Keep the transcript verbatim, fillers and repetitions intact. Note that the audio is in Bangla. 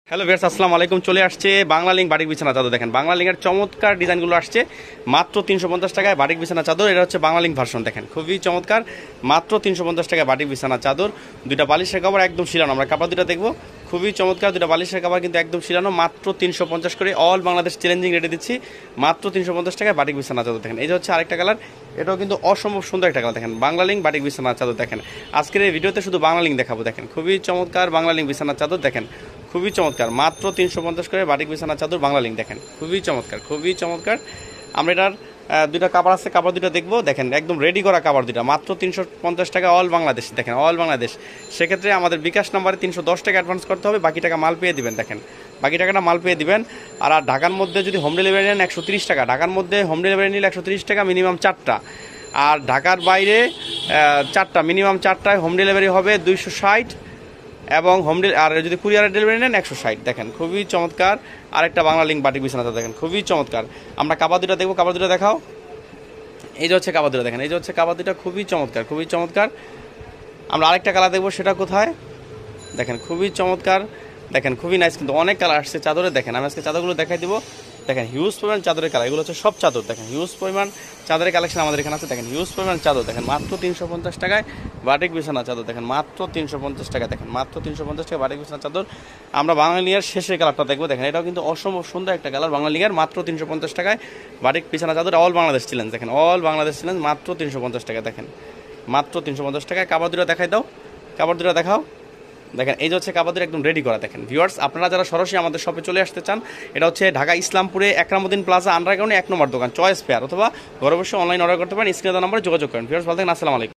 হ্যালো ভিউয়ার্স, আসসালামু আলাইকুম। চলে আসছে বাংলা লিঙ্ক বাটিক বিছানা চাদর। দেখেন বাংলা লিঙ্কের চমৎকার ডিজাইনগুলো আসছে মাত্র তিনশো পঞ্চাশ টাকায় বাটিক বিছানা চাদর। এটা হচ্ছে বাংলা লিঙ্ক ভার্সন। দেখেন খুবই চমৎকার, মাত্র তিনশো পঞ্চাশ টাকায় বাটিক বিছানা চাদর। দুইটা বালিশের কাপড় একদম শিলানো, আমরা কাপড় দুটা দেখবো। খুবই চমৎকার, দুটা বালিশের কাপড় কিন্তু একদম শিলানো, মাত্র তিনশো পঞ্চাশ করে অল বাংলাদেশ চ্যালেঞ্জিং রেটে দিচ্ছি। মাত্র তিনশো পঞ্চাশ টাকায় বাটিক বিছানা চাদর। দেখেন এই যে হচ্ছে আরেকটা কালার, এটাও কিন্তু অসম্ভব সুন্দর একটা কালার। দেখেন বাংলা লিঙ্ক বাটিক বিছানা চাদর। দেখেন আজকের এই ভিডিওতে শুধু বাংলা লিঙ্ক দেখাবো। দেখেন খুবই চমৎকার বাংলা লিঙ্ক বিছানা চাদর। দেখেন খুবই চমৎকার, মাত্র তিনশো পঞ্চাশ করে বাটিক বিছানা চাদর বাংলা লিঙ্ক। দেখেন খুবই চমৎকার, খুবই চমৎকার। আমরা এটার দুইটা কাপড় আছে, কাপড় দুটো দেখবো। দেখেন একদম রেডি করা কাপড় দুটা, মাত্র তিনশো পঞ্চাশ টাকা অল বাংলাদেশ। দেখেন অল বাংলাদেশ। সেক্ষেত্রে আমাদের বিকাশ নাম্বারে তিনশো দশ টাকা অ্যাডভান্স করতে হবে, বাকি টাকা মাল পেয়ে দিবেন। দেখেন বাকি টাকাটা মাল পেয়ে দিবেন। আর আর ঢাকার মধ্যে যদি হোম ডেলিভারি নেন একশো তিরিশ টাকা, ঢাকার মধ্যে হোম ডেলিভারি নিলে একশো তিরিশ টাকা, মিনিমাম চারটা। আর ঢাকার বাইরে চারটা, মিনিমাম চারটায় হোম ডেলিভারি হবে দুইশো ষাট, এবং হোম ডেলি আর যদি কুরিয়ারের ডেলিভারি নেন একশো ষাট। দেখেন খুবই চমৎকার আরেকটা বাংলা লিঙ্ক বাটিক বিছানা চাদর। দেখেন খুবই চমৎকার। আমরা কাপড় দুটো দেখবো, কাপড় দুটো দেখাও। এই যে হচ্ছে কাপড় দুটো। দেখেন এই যে হচ্ছে কাপড় দুটো, খুবই চমৎকার, খুবই চমৎকার। আমরা আরেকটা কালার দেখবো, সেটা কোথায়? দেখেন খুবই চমৎকার, দেখেন খুবই নাইস, কিন্তু অনেক কালার আসছে চাদরে। দেখেন আমি আজকে চাদরগুলো দেখাই দিব। দেখেন হিউজ পরিমাণ চাদরের কালার, এগুলো হচ্ছে সব চাদর। দেখেন হিউজ পরিমাণ চাদরের কালেকশন আমাদের এখানে আছে। দেখেন হিউজ পরিমাণ চাদর। দেখেন মাত্র তিনশো পঞ্চাশ টাকায় বাটিক বিছানা চাদর। দেখেন মাত্র তিনশো পঞ্চাশ টাকা। দেখেন মাত্র তিনশো পঞ্চাশ টাকা বাটিক বিছানা চাদর। আমরা বাঙালিয়ার শেষের কালারটা দেখবো। দেখেন এটাও কিন্তু অসম্ভব সুন্দর একটা কালার বাঙালিয়ার, মাত্র তিনশো পঞ্চাশ টাকায় বাটিক বিছানা চাদর। All Bangladesh challenge. দেখেন অল বাংলাদেশ চ্যালেঞ্জ, মাত্র তিনশো পঞ্চাশ টাকা। দেখেন মাত্র তিনশো পঞ্চাশ টাকায়। কাপড় দুটো দেখাই দাও, কাপড় দুটো দেখাও। দেখেন এই যে হচ্ছে কাপড় একদম রেডি করা। দেখেন ভিউয়ার্স, আপনারা যারা সরাসরি আমাদের শপে চলে আসতে চান, এটা হচ্ছে ঢাকা ইসলামপুরে একরামুদ্দিন প্লাজা আন্ডারগ্রাউন্ডে এক নম্বর দোকান চয়েস ফেয়ার, অথবা ঘরে বসে অনলাইন অর্ডার করতে পারেন। স্ক্রিনে দেওয়া নম্বরে যোগাযোগ করেন। ভিউয়ার্স ভালো থাকেন, আসসালামু আলাইকুম।